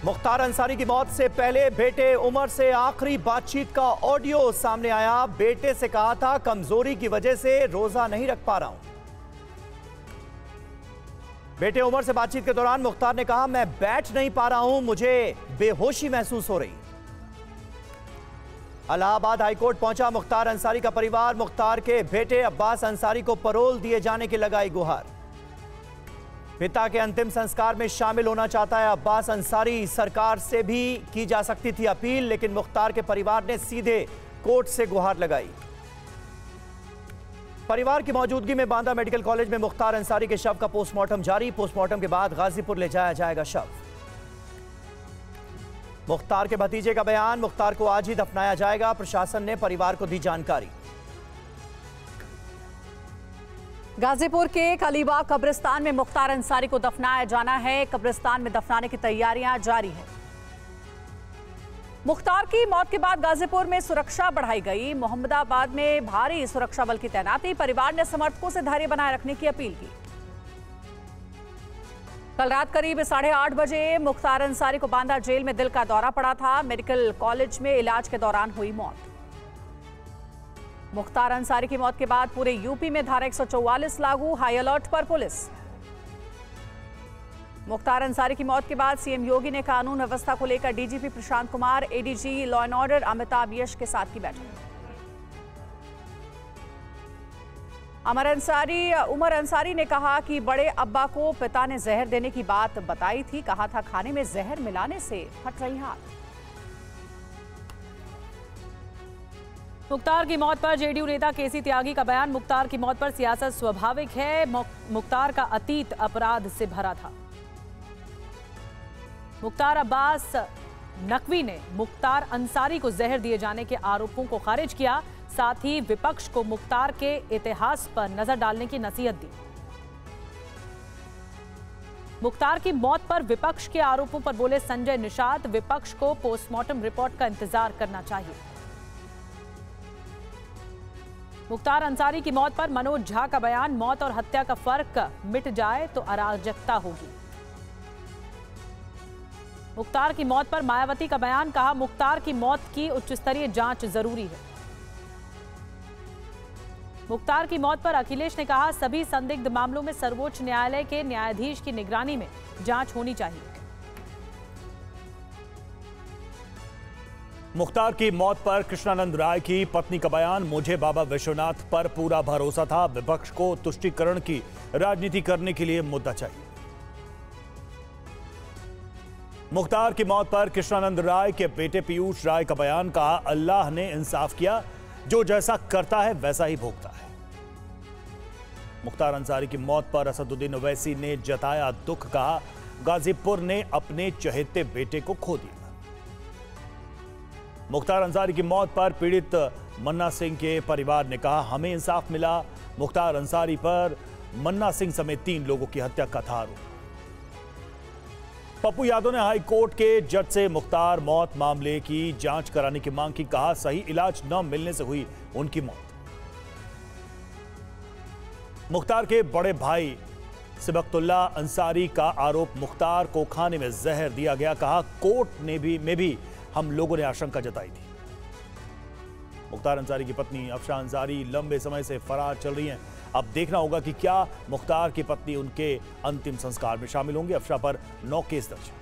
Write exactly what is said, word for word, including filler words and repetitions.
मुख्तार अंसारी की मौत से पहले बेटे उमर से आखिरी बातचीत का ऑडियो सामने आया। बेटे से कहा था, कमजोरी की वजह से रोजा नहीं रख पा रहा हूं। बेटे उमर से बातचीत के दौरान मुख्तार ने कहा, मैं बैठ नहीं पा रहा हूं, मुझे बेहोशी महसूस हो रही। इलाहाबाद हाईकोर्ट पहुंचा मुख्तार अंसारी का परिवार। मुख्तार के बेटे अब्बास अंसारी को पैरोल दिए जाने की लगाई गुहार। पिता के अंतिम संस्कार में शामिल होना चाहता है अब्बास अंसारी। सरकार से भी की जा सकती थी अपील, लेकिन मुख्तार के परिवार ने सीधे कोर्ट से गुहार लगाई। परिवार की मौजूदगी में बांदा मेडिकल कॉलेज में मुख्तार अंसारी के शव का पोस्टमार्टम जारी। पोस्टमार्टम के बाद गाजीपुर ले जाया जाएगा शव। मुख्तार के भतीजे का बयान, मुख्तार को आज ही दफनाया जाएगा, प्रशासन ने परिवार को दी जानकारी। गाजीपुर के कलीबाग कब्रिस्तान में मुख्तार अंसारी को दफनाया जाना है। कब्रिस्तान में दफनाने की तैयारियां जारी हैं। मुख्तार की मौत के बाद गाजीपुर में सुरक्षा बढ़ाई गई। मोहम्मदाबाद में भारी सुरक्षा बल की तैनाती। परिवार ने समर्थकों से धैर्य बनाए रखने की अपील की। कल रात करीब साढ़े आठ बजे मुख्तार अंसारी को बांदा जेल में दिल का दौरा पड़ा था। मेडिकल कॉलेज में इलाज के दौरान हुई मौत। मुख्तार अंसारी की मौत के बाद पूरे यूपी में धारा एक सौ चौवालीस लागू, हाई अलर्ट पर पुलिस। मुख्तार अंसारी की मौत के बाद सीएम योगी ने कानून व्यवस्था को लेकर DGP Prashant Kumar, ADG law and order Amitabh Yash के साथ की बैठक। अमर अंसारी उमर अंसारी ने कहा कि बड़े अब्बा को पिता ने जहर देने की बात बताई थी। कहा था, खाने में जहर मिलाने से हट रही हाथ। मुख्तार की मौत पर जेडीयू नेता केसी त्यागी का बयान। मुख्तार की मौत पर सियासत स्वाभाविक है। मुख्तार का अतीत अपराध से भरा था। मुख्तार अब्बास नकवी ने मुख्तार अंसारी को जहर दिए जाने के आरोपों को खारिज किया। साथ ही विपक्ष को मुख्तार के इतिहास पर नजर डालने की नसीहत दी। मुख्तार की मौत पर विपक्ष के आरोपों पर बोले संजय निषाद, विपक्ष को पोस्टमार्टम रिपोर्ट का इंतजार करना चाहिए। मुख्तार अंसारी की मौत पर मनोज झा का बयान, मौत और हत्या का फर्क मिट जाए तो अराजकता होगी। मुख्तार की मौत पर मायावती का बयान, कहा मुख्तार की मौत की उच्च स्तरीय जांच जरूरी है। मुख्तार की मौत पर अखिलेश ने कहा, सभी संदिग्ध मामलों में सर्वोच्च न्यायालय के न्यायाधीश की निगरानी में जांच होनी चाहिए। मुख्तार की मौत पर कृष्णानंद राय की पत्नी का बयान, मुझे बाबा विश्वनाथ पर पूरा भरोसा था, विपक्ष को तुष्टीकरण की राजनीति करने के लिए मुद्दा चाहिए। मुख्तार की मौत पर कृष्णानंद राय के बेटे पीयूष राय का बयान, कहा अल्लाह ने इंसाफ किया, जो जैसा करता है वैसा ही भोगता है। मुख्तार अंसारी की मौत पर असदुद्दीन ओवैसी ने जताया दुख, कहा गाजीपुर ने अपने चहेते बेटे को खो दिया। मुख्तार अंसारी की मौत पर पीड़ित मन्ना सिंह के परिवार ने कहा, हमें इंसाफ मिला। मुख्तार अंसारी पर मन्ना सिंह समेत तीन लोगों की हत्या का था आरोप। पप्पू यादव ने हाई कोर्ट के जज से मुख्तार मौत मामले की जांच कराने की मांग की। कहा, सही इलाज न मिलने से हुई उनकी मौत। मुख्तार के बड़े भाई सिबकतुल्ला अंसारी का आरोप, मुख्तार को खाने में जहर दिया गया। कहा, कोर्ट ने भी में भी हम लोगों ने आशंका जताई थी। मुख्तार अंसारी की पत्नी अफशा अंसारी लंबे समय से फरार चल रही हैं। अब देखना होगा कि क्या मुख्तार की पत्नी उनके अंतिम संस्कार में शामिल होंगी। अफशा पर नौ केस दर्ज।